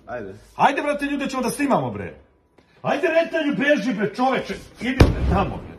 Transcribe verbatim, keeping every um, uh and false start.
Ajde. Ajde, brate, ljude, ćemo da snimamo, bre. Ajde, retelju, beži, bre, čoveče. Idi, bre, tamo, bre.